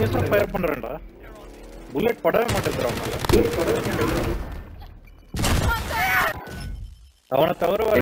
கண்டினியூஸா fire பண்றேன்டா. Bullet படவே மாட்டேங்குதுடா அவனால. அவனை தவிர